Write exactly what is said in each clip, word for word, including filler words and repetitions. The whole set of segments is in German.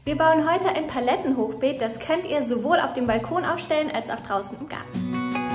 Wir bauen heute ein Palettenhochbeet, das könnt ihr sowohl auf dem Balkon aufstellen als auch draußen im Garten.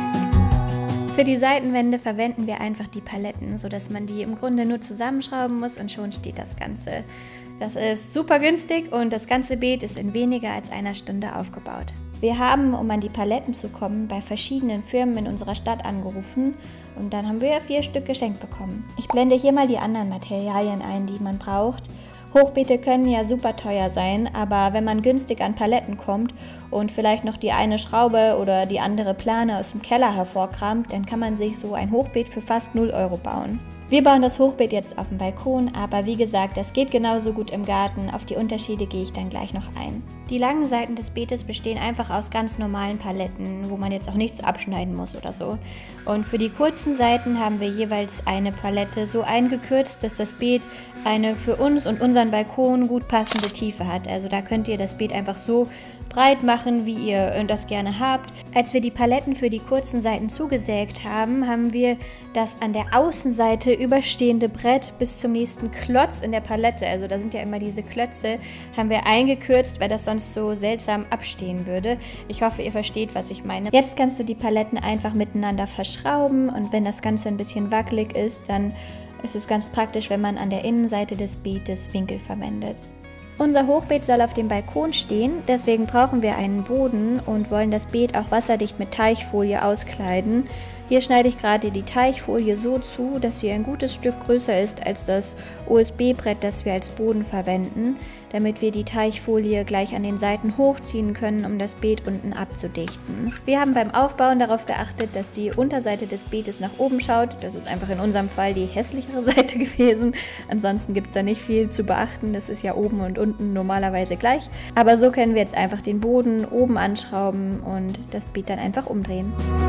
Für die Seitenwände verwenden wir einfach die Paletten, sodass man die im Grunde nur zusammenschrauben muss und schon steht das Ganze. Das ist super günstig und das ganze Beet ist in weniger als einer Stunde aufgebaut. Wir haben, um an die Paletten zu kommen, bei verschiedenen Firmen in unserer Stadt angerufen und dann haben wir vier Stück geschenkt bekommen. Ich blende hier mal die anderen Materialien ein, die man braucht. Hochbeete können ja super teuer sein, aber wenn man günstig an Paletten kommt und vielleicht noch die eine Schraube oder die andere Plane aus dem Keller hervorkramt, dann kann man sich so ein Hochbeet für fast null Euro bauen. Wir bauen das Hochbeet jetzt auf dem Balkon, aber wie gesagt, das geht genauso gut im Garten. Auf die Unterschiede gehe ich dann gleich noch ein. Die langen Seiten des Beetes bestehen einfach aus ganz normalen Paletten, wo man jetzt auch nichts abschneiden muss oder so. Und für die kurzen Seiten haben wir jeweils eine Palette so eingekürzt, dass das Beet eine für uns und unseren Balkon gut passende Tiefe hat. Also da könnt ihr das Beet einfach so breit machen, wie ihr das gerne habt. Als wir die Paletten für die kurzen Seiten zugesägt haben, haben wir das an der Außenseite überstehende Brett bis zum nächsten Klotz in der Palette, also da sind ja immer diese Klötze, haben wir eingekürzt, weil das sonst so seltsam abstehen würde. Ich hoffe, ihr versteht, was ich meine. Jetzt kannst du die Paletten einfach miteinander verschrauben und wenn das Ganze ein bisschen wackelig ist, dann ist es ganz praktisch, wenn man an der Innenseite des Beetes Winkel verwendet. Unser Hochbeet soll auf dem Balkon stehen, deswegen brauchen wir einen Boden und wollen das Beet auch wasserdicht mit Teichfolie auskleiden. Hier schneide ich gerade die Teichfolie so zu, dass sie ein gutes Stück größer ist als das O S B-Brett, das wir als Boden verwenden, damit wir die Teichfolie gleich an den Seiten hochziehen können, um das Beet unten abzudichten. Wir haben beim Aufbauen darauf geachtet, dass die Unterseite des Beetes nach oben schaut. Das ist einfach in unserem Fall die hässlichere Seite gewesen. Ansonsten gibt es da nicht viel zu beachten. Das ist ja oben und unten normalerweise gleich. Aber so können wir jetzt einfach den Boden oben anschrauben und das Beet dann einfach umdrehen.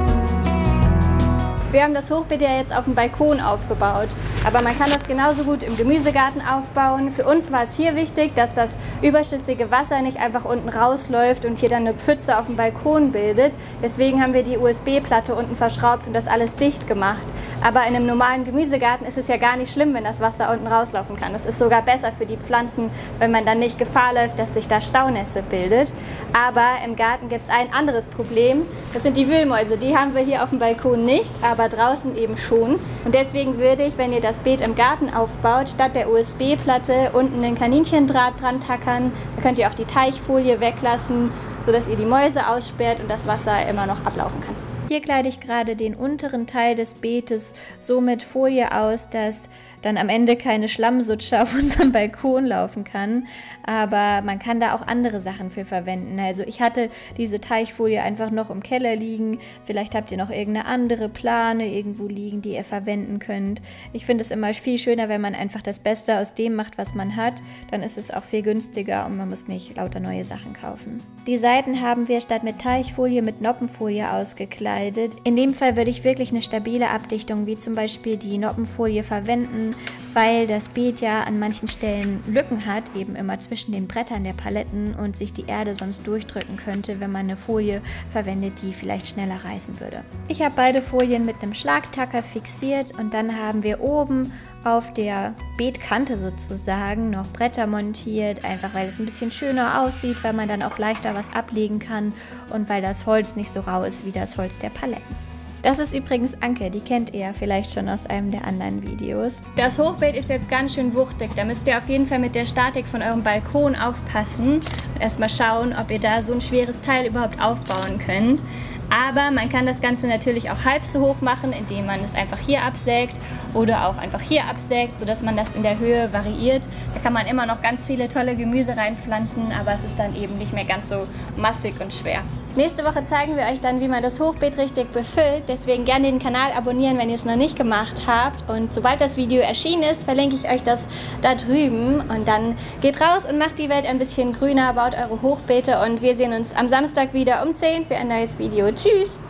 Wir haben das Hochbeet ja jetzt auf dem Balkon aufgebaut, aber man kann das genauso gut im Gemüsegarten aufbauen. Für uns war es hier wichtig, dass das überschüssige Wasser nicht einfach unten rausläuft und hier dann eine Pfütze auf dem Balkon bildet. Deswegen haben wir die U S B-Platte unten verschraubt und das alles dicht gemacht. Aber in einem normalen Gemüsegarten ist es ja gar nicht schlimm, wenn das Wasser unten rauslaufen kann. Das ist sogar besser für die Pflanzen, wenn man dann nicht Gefahr läuft, dass sich da Staunässe bildet. Aber im Garten gibt es ein anderes Problem. Das sind die Wühlmäuse. Die haben wir hier auf dem Balkon nicht, aber draußen eben schon. Und deswegen würde ich, wenn ihr das Beet im Garten aufbaut, statt der U S B-Platte unten den Kaninchendraht dran tackern. Da könnt ihr auch die Teichfolie weglassen, sodass ihr die Mäuse aussperrt und das Wasser immer noch ablaufen kann. Hier kleide ich gerade den unteren Teil des Beetes so mit Folie aus, dass dann am Ende keine Schlammsutsche auf unserem Balkon laufen kann. Aber man kann da auch andere Sachen für verwenden. Also ich hatte diese Teichfolie einfach noch im Keller liegen. Vielleicht habt ihr noch irgendeine andere Plane irgendwo liegen, die ihr verwenden könnt. Ich finde es immer viel schöner, wenn man einfach das Beste aus dem macht, was man hat. Dann ist es auch viel günstiger und man muss nicht lauter neue Sachen kaufen. Die Seiten haben wir statt mit Teichfolie mit Noppenfolie ausgekleidet. In dem Fall würde ich wirklich eine stabile Abdichtung wie zum Beispiel die Noppenfolie verwenden, weil das Beet ja an manchen Stellen Lücken hat, eben immer zwischen den Brettern der Paletten und sich die Erde sonst durchdrücken könnte, wenn man eine Folie verwendet, die vielleicht schneller reißen würde. Ich habe beide Folien mit einem Schlagtacker fixiert und dann haben wir oben auf der Beetkante sozusagen noch Bretter montiert, einfach weil es ein bisschen schöner aussieht, weil man dann auch leichter was ablegen kann und weil das Holz nicht so rau ist wie das Holz der Paletten. Das ist übrigens Anke, die kennt ihr ja vielleicht schon aus einem der anderen Videos. Das Hochbeet ist jetzt ganz schön wuchtig, da müsst ihr auf jeden Fall mit der Statik von eurem Balkon aufpassen und erstmal schauen, ob ihr da so ein schweres Teil überhaupt aufbauen könnt. Aber man kann das Ganze natürlich auch halb so hoch machen, indem man es einfach hier absägt oder auch einfach hier absägt, sodass man das in der Höhe variiert. Da kann man immer noch ganz viele tolle Gemüse reinpflanzen, aber es ist dann eben nicht mehr ganz so massig und schwer. Nächste Woche zeigen wir euch dann, wie man das Hochbeet richtig befüllt. Deswegen gerne den Kanal abonnieren, wenn ihr es noch nicht gemacht habt. Und sobald das Video erschienen ist, verlinke ich euch das da drüben. Und dann geht raus und macht die Welt ein bisschen grüner, baut eure Hochbeete. Und wir sehen uns am Samstag wieder um zehn für ein neues Video. Tschüss!